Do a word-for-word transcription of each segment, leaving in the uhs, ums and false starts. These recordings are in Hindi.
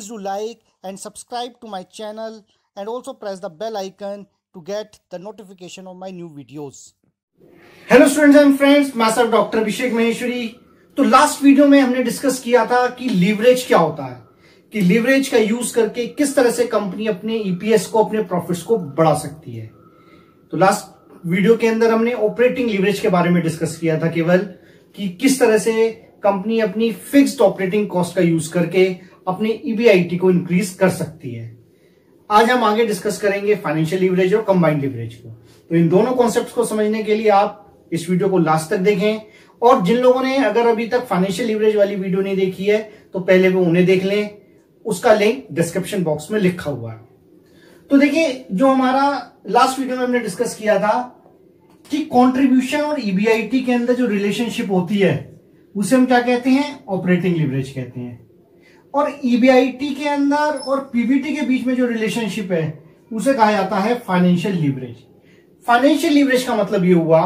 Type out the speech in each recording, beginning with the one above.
Please do like and subscribe to my channel and also press the bell icon to get the notification of my new videos. Hello students and friends, मैं सर डॉक्टर अभिषेक महेश्वरी। तो लास्ट वीडियो में हमने डिस्कस किया था कि लीवरेज क्या होता है, कि लीवरेज का यूज करके किस तरह से कंपनी अपने ईपीएस को, अपने प्रॉफिट्स को बढ़ा सकती है। तो लास्ट वीडियो के अंदर हमने ऑपरेटिंग लीवरेज के बारे में डिस्कस किया था केवल, कि किस तरह से कंपनी अपनी फिक्स्ड ऑपरेटिंग कॉस्ट का यूज करके अपने ईबीआईटी को इंक्रीज कर सकती है। आज हम आगे डिस्कस करेंगे फाइनेंशियल लीवरेज और कंबाइंड लीवरेज को। तो इन दोनों कॉन्सेप्ट्स को समझने के लिए आप इस वीडियो को लास्ट तक देखें, और जिन लोगों ने अगर अभी तक फाइनेंशियल लीवरेज वाली वीडियो नहीं देखी है तो पहले वो उन्हें देख लें, उसका लिंक डिस्क्रिप्शन बॉक्स में लिखा हुआ है। तो देखिए, जो हमारा लास्ट वीडियो में हमने डिस्कस किया था कि कंट्रीब्यूशन और ईबीआईटी के अंदर जो रिलेशनशिप होती है उसे हम क्या कहते हैं, ऑपरेटिंग लीवरेज कहते हैं। और ईबीआईटी के अंदर और पीबीटी के बीच में जो रिलेशनशिप है उसे कहा जाता है फाइनेंशियल लीवरेज। फाइनेंशियल लीवरेज का मतलब ये हुआ,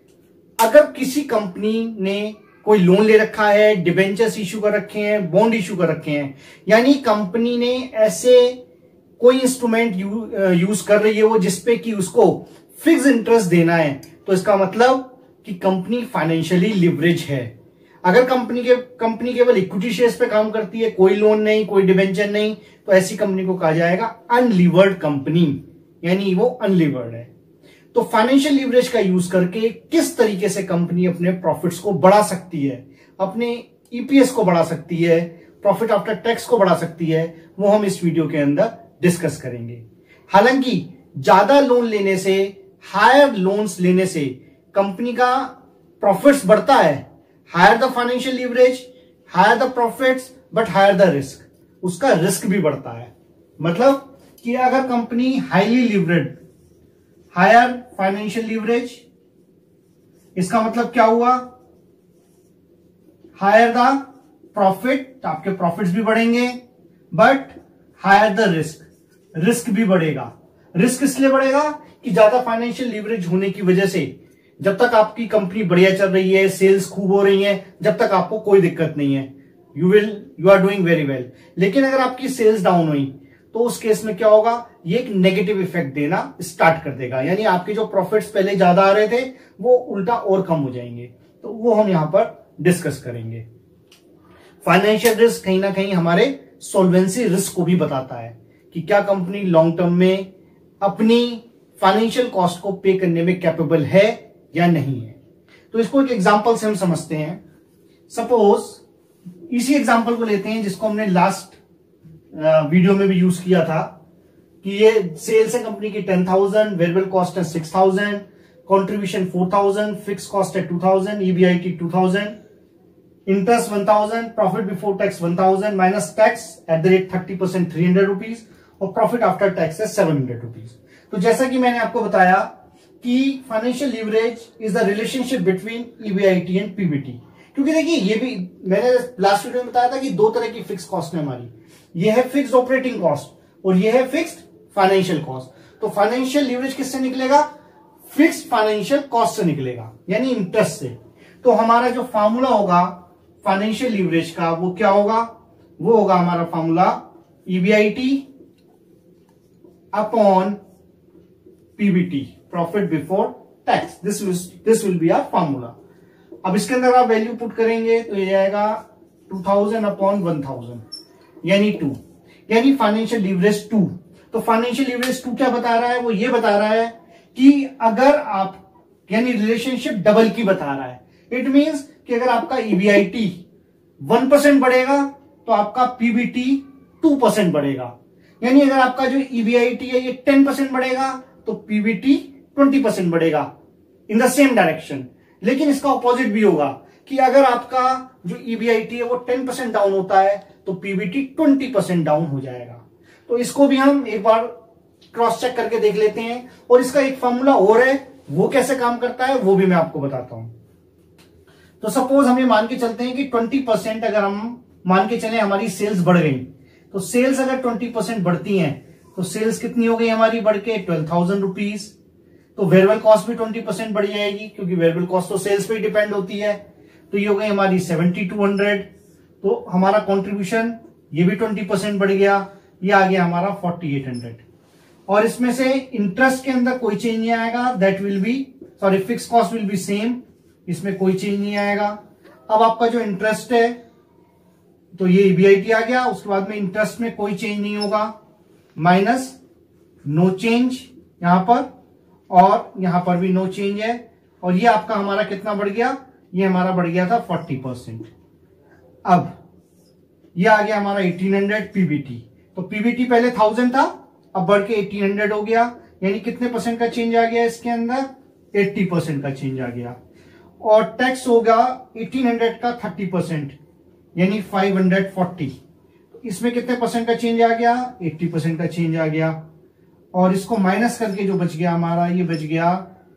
अगर किसी कंपनी ने कोई लोन ले रखा है, डिबेंचर्स इशू कर रखे हैं, बॉन्ड इशू कर रखे हैं, यानी कंपनी ने ऐसे कोई इंस्ट्रूमेंट यू, यूज कर रही है वो जिसपे कि उसको फिक्स इंटरेस्ट देना है, तो इसका मतलब कि कंपनी फाइनेंशियली लीवरेज है। अगर कंपनी के कंपनी केवल इक्विटी शेयर्स पे काम करती है, कोई लोन नहीं, कोई डिबेंचर नहीं, तो ऐसी कंपनी को कहा जाएगा अनलीवर्ड कंपनी, यानी वो अनलीवर्ड है। तो फाइनेंशियल लीवरेज का यूज करके किस तरीके से कंपनी अपने प्रॉफिट्स को बढ़ा सकती है, अपने ईपीएस को बढ़ा सकती है, प्रॉफिट आफ्टर टैक्स को बढ़ा सकती है, वो हम इस वीडियो के अंदर डिस्कस करेंगे। हालांकि ज्यादा लोन लेने से, हायर लोन्स लेने से कंपनी का प्रॉफिट्स बढ़ता है। Higher the financial leverage, higher the profits, but higher the risk, उसका रिस्क भी बढ़ता है। मतलब कि अगर company highly leverage, higher financial leverage, इसका मतलब क्या हुआ, हायर द प्रॉफिट, आपके प्रॉफिट्स भी बढ़ेंगे, but higher the risk, risk भी बढ़ेगा। रिस्क इसलिए बढ़ेगा कि ज्यादा फाइनेंशियल लीवरेज होने की वजह से जब तक आपकी कंपनी बढ़िया चल रही है, सेल्स खूब हो रही है, जब तक आपको कोई दिक्कत नहीं है, you will you are doing very well. लेकिन अगर आपकी सेल्स डाउन हुई तो उस केस में क्या होगा, ये एक नेगेटिव इफेक्ट देना स्टार्ट कर देगा, यानी आपके जो प्रॉफिट्स पहले ज्यादा आ रहे थे वो उल्टा और कम हो जाएंगे। तो वो हम यहां पर डिस्कस करेंगे। फाइनेंशियल रिस्क कहीं ना कहीं हमारे सॉल्वेंसी रिस्क को भी बताता है कि क्या कंपनी लॉन्ग टर्म में अपनी फाइनेंशियल कॉस्ट को पे करने में कैपेबल है या नहीं है। तो इसको एक एग्जांपल से हम समझते हैं। सपोज इसी एग्जांपल को लेते हैं जिसको हमने लास्ट वीडियो में भी यूज किया था, कि ये सेल्स है कंपनी की टेन थाउजेंड, वेरिएबल कॉस्ट है six thousand, contribution four thousand, fix cost है two thousand, EBIT two thousand, interest one thousand, profit before tax one thousand, minus tax at the rate thirty percent three hundred rupees, और प्रॉफिट आफ्टर टैक्स है सेवन हंड्रेड रुपीज। तो जैसा कि मैंने आपको बताया कि financial leverage is the relationship between EBIT and PBT. क्योंकि देखिए, ये भी मैंने लास्ट वीडियो में बताया था कि दो तरह की फिक्स कॉस्ट है हमारी, ये है फिक्स्ड ऑपरेटिंग कॉस्ट और ये है फिक्स्ड फाइनेंशियल कॉस्ट। तो फाइनेंशियल लीवरेज किससे निकलेगा, फिक्स्ड फाइनेंशियल कॉस्ट से निकलेगा, यानी इंटरेस्ट से। तो हमारा जो फॉर्मूला होगा फाइनेंशियल लीवरेज का वो क्या होगा, वो होगा हमारा formula EBIT upon PBT, profit before tax. This this will be our formula. अब इसके अंदर आप वैल्यू पुट करेंगे तो ये आएगा two thousand upon one thousand, यानी टू, यानी फाइनेंशियल लीवरेज टू। तो फाइनेंशियल लीवरेज टू क्या बता रहा है, वो ये बता रहा है कि अगर आप, यानी रिलेशनशिप डबल की बता रहा है। इट मींस कि अगर आपका ईबीआईटी वन परसेंट बढ़ेगा तो आपका पीबीटी टू परसेंट बढ़ेगा, यानी अगर आपका जो ईबीआईटी है ये टेन परसेंट बढ़ेगा तो पीबीटी ट्वेंटी परसेंट बढ़ेगा इन द सेम डायरेक्शन। लेकिन इसका ऑपोजिट भी होगा कि अगर आपका जो ईबीआईटी है वो टेन परसेंट डाउन होता है तो पीबीटी ट्वेंटी परसेंट डाउन हो जाएगा। तो इसको भी हम एक बार क्रॉस चेक करके देख लेते हैं, और इसका एक फॉर्मूला और है, वो कैसे काम करता है वो भी मैं आपको बताता हूं। तो सपोज हम ये मान के चलते हैं कि ट्वेंटी परसेंट अगर हम मान के चले हमारी सेल्स बढ़ गई, तो सेल्स अगर ट्वेंटी परसेंट बढ़ती हैं तो सेल्स कितनी हो गई हमारी बढ़ के ट्वेल्व थाउजेंड रुपीज। तो वेरिएबल कॉस्ट भी ट्वेंटी परसेंट बढ़ जाएगी, क्योंकि वेरिएबल कॉस्ट तो सेल्स पे ही डिपेंड होती है। तो ये हो गई हमारी सेवेंटी टू हंड्रेड। तो हमारा कंट्रीब्यूशन ये भी ट्वेंटी परसेंट बढ़ गया, ये आ गया हमारा फोर्टी एट हंड्रेड। और इसमें से इंटरेस्ट के अंदर कोई चेंज नहीं आएगा, that will be sorry fix cost will be same, इसमें कोई चेंज नहीं आएगा। अब आपका जो इंटरेस्ट है तो ये ईबीआईटी आ गया, उसके बाद में इंटरेस्ट में कोई चेंज नहीं होगा, माइनस नो चेंज यहां पर, और यहां पर भी नो चेंज है। और ये आपका हमारा कितना बढ़ गया, ये हमारा बढ़ गया था फोर्टी परसेंट। अब ये आ गया हमारा एटीन हंड्रेड पीबीटी। तो पीबीटी पहले थाउजेंड था, अब बढ़ के एटीन हंड्रेड हो गया, यानी कितने परसेंट का चेंज आ गया इसके अंदर, एट्टी परसेंट का चेंज आ गया। और टैक्स होगा एटीन हंड्रेड का थर्टी परसेंट, यानी फाइव हंड्रेड फोर्टी। इसमें कितने परसेंट का चेंज आ गया, एट्टी परसेंट का चेंज आ गया। और इसको माइनस करके जो बच गया हमारा, ये बच गया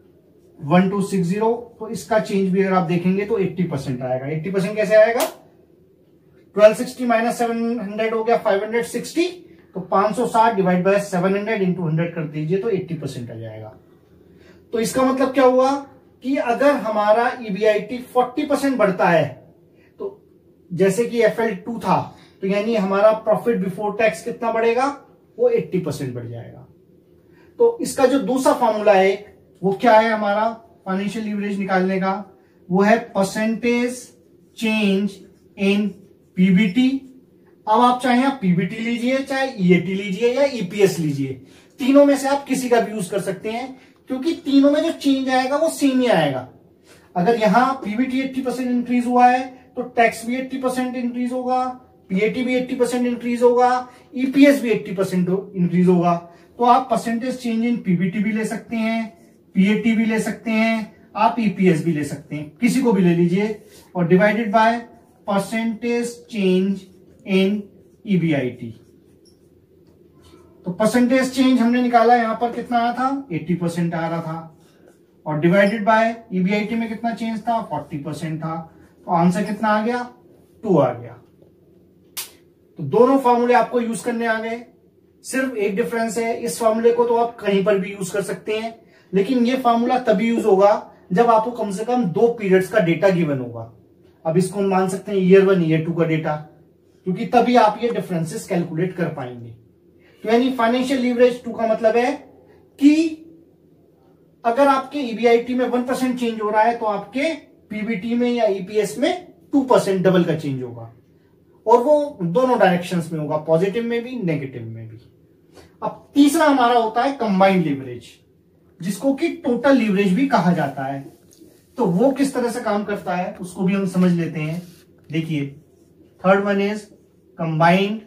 वन टू सिक्स जीरो। तो इसका चेंज भी अगर आप देखेंगे तो एट्टी परसेंट आएगा। एट्टी परसेंट कैसे आएगा, twelve sixty minus seven hundred हो गया फाइव हंड्रेड सिक्सटी, तो पांच सौ साठ divide by seven hundred into hundred कर दीजिए तो एट्टी परसेंट आ जाएगा। तो इसका मतलब क्या हुआ कि अगर हमारा ईबीआईटी फोर्टी परसेंट बढ़ता है, तो जैसे कि एफ एल टू था, तो यानी हमारा प्रॉफिट बिफोर टैक्स कितना बढ़ेगा, वो एट्टी परसेंट बढ़ जाएगा। तो इसका जो दूसरा फॉर्मूला है वो क्या है हमारा फाइनेंशियल लीवरेज निकालने का, वो है परसेंटेज चेंज इन पीबीटी। अब आप चाहे आप पीबीटी लीजिए, चाहे ईएटी लीजिए या ईपीएस लीजिए, तीनों में से आप किसी का भी यूज कर सकते हैं, क्योंकि तीनों में जो चेंज आएगा वो सेम ही आएगा। अगर यहां पीबीटी एट्टी परसेंट इंक्रीज हुआ है तो टैक्स भी एट्टी परसेंट इंक्रीज होगा, पीएटी भी एट्टी परसेंट इंक्रीज होगा, ईपीएस भी एट्टी परसेंट इंक्रीज होगा। तो आप परसेंटेज चेंज इन पीबीटी भी ले सकते हैं, पीएटी भी ले सकते हैं, आप ईपीएस भी ले सकते हैं, किसी को भी ले लीजिए, और divided by percentage change in EBIT. तो परसेंटेज चेंज हमने निकाला, यहां पर कितना आया था, एट्टी परसेंट आ रहा था, और डिवाइडेड बाय ईबीआईटी में कितना चेंज था, फोर्टी परसेंट था। तो आंसर कितना आ गया, टू आ गया। तो दोनों फॉर्मूले आपको यूज करने आ गए, सिर्फ एक डिफरेंस है, इस फॉर्मूले को तो आप कहीं पर भी यूज कर सकते हैं, लेकिन ये फॉर्मूला तभी यूज होगा जब आपको कम से कम दो पीरियड्स का डेटा गिवन होगा। अब इसको हम मान सकते हैं ईयर वन ईयर टू का डेटा, क्योंकि तभी आप ये डिफरेंसेस कैलकुलेट कर पाएंगे। तो यानी फाइनेंशियल लीवरेज टू का मतलब है कि अगर आपके ईबीआईटी में वन परसेंट चेंज हो रहा है तो आपके पीबीटी में या ईपीएस में टू परसेंट डबल का चेंज होगा, और वो दोनों डायरेक्शंस में होगा, पॉजिटिव में भी नेगेटिव में भी। अब तीसरा हमारा होता है कंबाइंड लीवरेज, जिसको कि टोटल लीवरेज भी कहा जाता है। तो वो किस तरह से काम करता है उसको भी हम समझ लेते हैं। देखिए, थर्ड वन इज कंबाइंड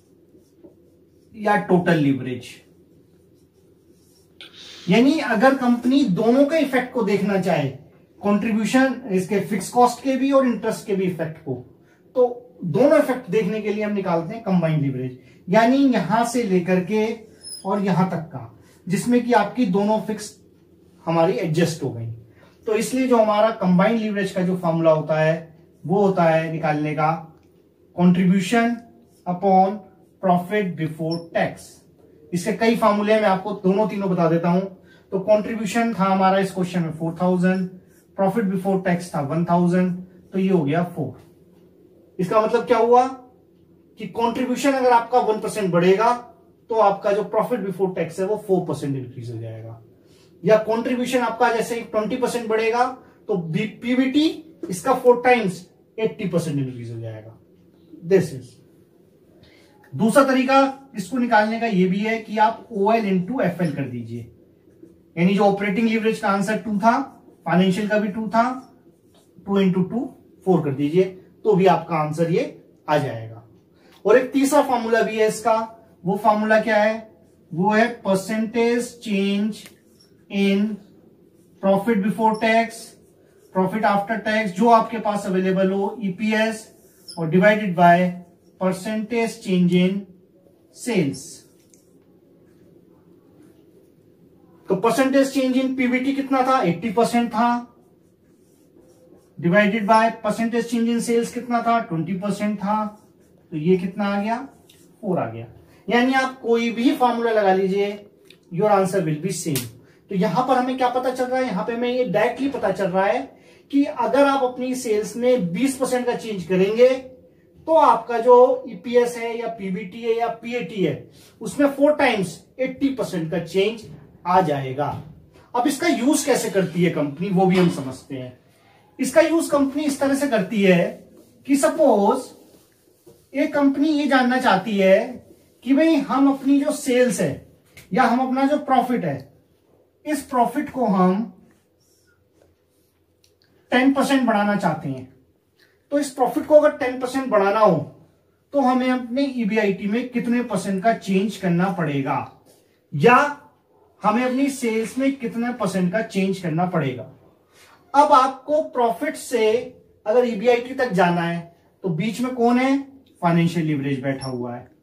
या टोटल लीवरेज, यानी अगर कंपनी दोनों के इफेक्ट को देखना चाहे, कंट्रीब्यूशन इसके फिक्स कॉस्ट के भी और इंटरेस्ट के भी इफेक्ट को, तो दोनों इफेक्ट देखने के लिए हम निकालते हैं कंबाइंड लीवरेज, यानी यहां से लेकर के और यहां तक का, जिसमें कि आपकी दोनों फिक्स हमारी एडजस्ट हो गई। तो इसलिए जो हमारा कंबाइंड लीवरेज का जो फॉर्मूला होता है वो होता है निकालने का contribution upon profit before tax. इसके कई फॉर्मूले मैं आपको दोनों तीनों बता देता हूं। तो कंट्रीब्यूशन था हमारा इस क्वेश्चन में four thousand, profit before tax था वन थाउजेंड, तो ये हो गया फोर। इसका मतलब क्या हुआ कि कंट्रीब्यूशन अगर आपका वन परसेंट बढ़ेगा तो आपका जो प्रॉफिट बिफोर टैक्स है वो फोर परसेंट इंक्रीज हो जाएगा, या कंट्रीब्यूशन आपका जैसे ट्वेंटी परसेंट बढ़ेगा तो पीबीटी इसका four times eighty percent increase हो जाएगा। दिस इज दूसरा तरीका इसको निकालने का ये भी है कि आप ओएल इंटू एफ एल कर दीजिए, यानी जो ऑपरेटिंग लीवरेज का आंसर टू था, फाइनेंशियल का भी टू था, टू इंटू टू फोर कर दीजिए तो भी आपका आंसर ये आ जाएगा। और एक तीसरा फॉर्मूला भी है इसका, वो फॉर्मूला क्या है, वो है percentage change in profit before tax, profit after tax, जो आपके पास अवेलेबल हो, ईपीएस, और divided by percentage change in sales. तो परसेंटेज चेंज इन पीबीटी कितना था, एट्टी परसेंट था, divided by percentage change in sales कितना था, ट्वेंटी परसेंट था, तो ये कितना आ गया, फोर आ गया। यानी आप कोई भी फॉर्मूला लगा लीजिए, your answer will be same. तो यहां पर हमें क्या पता चल रहा है, यहां पे हमें ये डायरेक्टली पता चल रहा है कि अगर आप अपनी सेल्स में बीस परसेंट का चेंज करेंगे तो आपका जो ईपीएस है या पीबीटी है या पीएटी है उसमें फोर टाइम्स अस्सी परसेंट का चेंज आ जाएगा। अब इसका यूज कैसे करती है कंपनी वो भी हम समझते हैं। इसका यूज कंपनी इस तरह से करती है कि सपोज एक कंपनी ये जानना चाहती है कि भाई हम अपनी जो सेल्स है या हम अपना जो प्रॉफिट है इस प्रॉफिट को हम टेन परसेंट बढ़ाना चाहते हैं। तो इस प्रॉफिट को अगर टेन परसेंट बढ़ाना हो तो हमें अपने ईबीआईटी में कितने परसेंट का चेंज करना पड़ेगा या हमें अपनी सेल्स में कितने परसेंट का चेंज करना पड़ेगा। अब आपको प्रॉफिट से अगर ईबीआईटी तक जाना है तो बीच में कौन है, फाइनेंशियल लीवरेज बैठा हुआ है।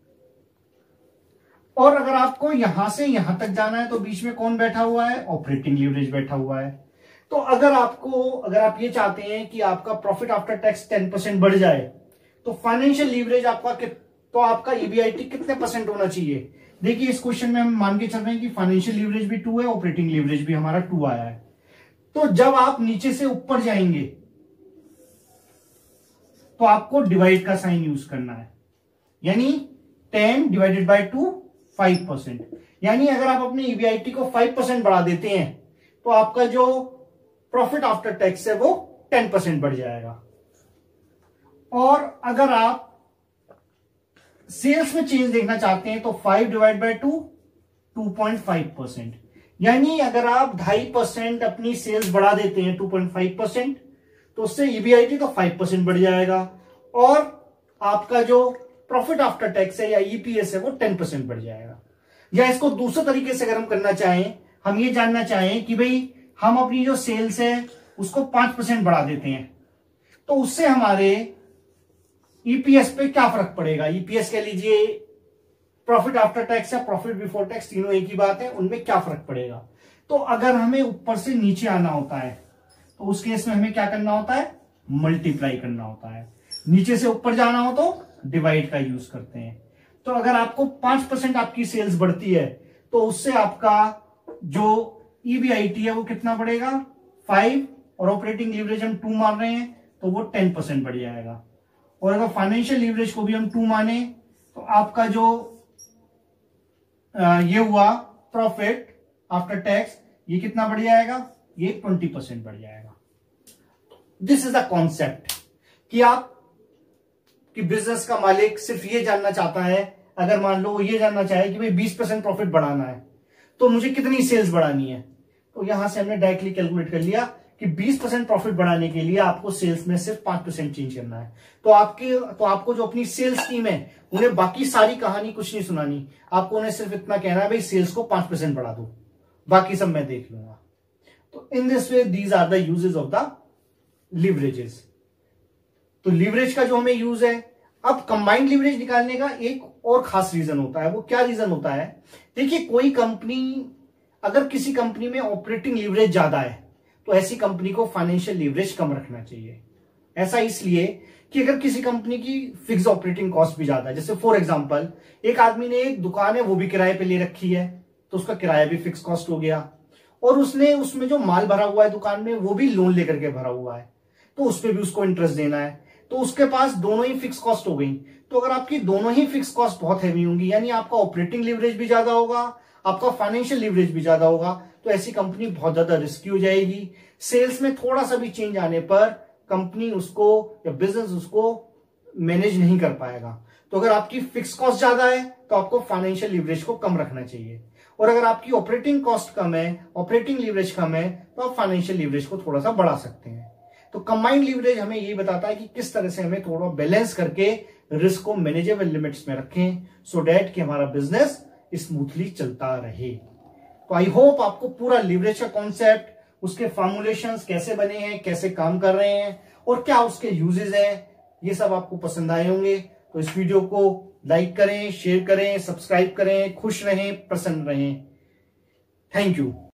और अगर आपको यहां से यहां तक जाना है तो बीच में कौन बैठा हुआ है, ऑपरेटिंग लीवरेज बैठा हुआ है। तो अगर आपको अगर आप ये चाहते हैं कि आपका profit after tax ten percent बढ़ जाए तो फाइनेंशियल लीवरेज आपका तो आपका ईबीआईटी कितने परसेंट होना चाहिए। देखिए इस क्वेश्चन में हम मान के चल रहे हैं कि फाइनेंशियल लीवरेज भी टू है, ऑपरेटिंग लीवरेज भी हमारा टू आया है। तो जब आप नीचे से ऊपर जाएंगे तो आपको डिवाइड का साइन यूज करना है, यानी ten divided by two five percent. यानी अगर आप अपने ईबीआईटी को फाइव परसेंट बढ़ा देते हैं तो आपका जो प्रॉफिट आफ्टर टैक्स है वो टेन परसेंट बढ़ जाएगा। और अगर आप सेल्स में चेंज देखना चाहते हैं तो five divide by two two point five percent. यानी अगर आप ढाई परसेंट अपनी सेल्स बढ़ा देते हैं टू पॉइंट फाइव परसेंट तो उससे ईबीआईटी तो फाइव परसेंट बढ़ जाएगा और आपका जो प्रॉफिट आफ्टर टैक्स है या ईपीएस है वो टेन परसेंट बढ़ जाएगा। या इसको दूसरे तरीके से अगर हम करना चाहें, हम ये जानना चाहें कि भाई हम अपनी जो सेल्स है उसको पांच परसेंट बढ़ा देते हैं तो उससे हमारे ईपीएस पे क्या फर्क पड़ेगा। ईपीएस कह लीजिए, प्रॉफिट आफ्टर टैक्स या प्रॉफिट बिफोर टैक्स, तीनों एक ही बात है, उनमें क्या फर्क पड़ेगा। तो अगर हमें ऊपर से नीचे आना होता है तो उस केस में हमें क्या करना होता है, मल्टीप्लाई करना होता है। नीचे से ऊपर जाना हो तो डिवाइड का यूज करते हैं। तो अगर आपको पांच परसेंट आपकी सेल्स बढ़ती है तो उससे आपका जो ईबीआईटी है वो कितना बढ़ेगा, फाइव, और ऑपरेटिंग लीवरेज हम टू मान रहे हैं तो वो टेन परसेंट बढ़ जाएगा। और अगर फाइनेंशियल लीवरेज को भी हम टू माने तो आपका जो आ, ये हुआ प्रॉफिट आफ्टर टैक्स ये कितना बढ़ जाएगा, ये ट्वेंटी परसेंट बढ़ जाएगा। दिस इज द कॉन्सेप्ट कि आप कि बिजनेस का मालिक सिर्फ ये जानना चाहता है, अगर मान लो वो ये जानना चाहे कि भाई बीस परसेंट प्रॉफिट बढ़ाना है तो मुझे कितनी सेल्स बढ़ानी है। तो यहां से हमने डायरेक्टली कैलकुलेट कर लिया कि बीस परसेंट प्रॉफिट बढ़ाने के लिए आपको सेल्स में सिर्फ पांच परसेंट चेंज करना है। तो आपकी तो आपको जो अपनी सेल्स टीम है उन्हें बाकी सारी कहानी कुछ नहीं सुनानी, आपको उन्हें सिर्फ इतना कहना है भाई सेल्स को पांच परसेंट बढ़ा दो, बाकी सब मैं देख लूंगा। तो in this way these are the uses of the leverages. तो लिवरेज का जो हमें यूज है, अब कंबाइंड लिवरेज निकालने का एक और खास रीजन होता है। वो क्या रीजन होता है, देखिए कोई कंपनी, अगर किसी कंपनी में ऑपरेटिंग लिवरेज ज्यादा है तो ऐसी कंपनी को फाइनेंशियल लिवरेज कम रखना चाहिए। ऐसा इसलिए कि अगर किसी कंपनी की फिक्स ऑपरेटिंग कॉस्ट भी ज्यादा है, जैसे फॉर एग्जांपल एक आदमी ने एक दुकान है वो भी किराए पे ले रखी है तो उसका किराया भी फिक्स कॉस्ट हो गया, और उसने उसमें जो माल भरा हुआ है दुकान में वो भी लोन लेकर के भरा हुआ है तो उस पर भी उसको इंटरेस्ट देना है, तो उसके पास दोनों ही फिक्स कॉस्ट हो गई। तो अगर आपकी दोनों ही फिक्स कॉस्ट बहुत हैवी होंगी, यानी आपका ऑपरेटिंग लिवरेज भी ज्यादा होगा, आपका फाइनेंशियल लिवरेज भी ज्यादा होगा, तो ऐसी कंपनी बहुत ज्यादा रिस्की हो जाएगी। सेल्स में थोड़ा सा भी चेंज आने पर कंपनी उसको या बिजनेस उसको मैनेज नहीं कर पाएगा। तो अगर आपकी फिक्स कॉस्ट ज्यादा है तो आपको फाइनेंशियल लिवरेज को कम रखना चाहिए, और अगर आपकी ऑपरेटिंग कॉस्ट कम है, ऑपरेटिंग लिवरेज कम है, तो आप फाइनेंशियल लिवरेज को थोड़ा सा बढ़ा सकते हैं। तो कंबाइंड लिवरेज हमें यही बताता है कि किस तरह से हमें थोड़ा बैलेंस करके रिस्क को मैनेजेबल लिमिट्स में रखें, सो डैट कि हमारा बिजनेस स्मूथली चलता रहे। तो आई होप आपको पूरा लिवरेज का कॉन्सेप्ट, उसके फॉर्मुलेशंस कैसे बने हैं, कैसे काम कर रहे हैं और क्या उसके यूजेस हैं, ये सब आपको पसंद आए होंगे। तो इस वीडियो को लाइक करें, शेयर करें, सब्सक्राइब करें। खुश रहें, प्रसन्न रहें। Thank you.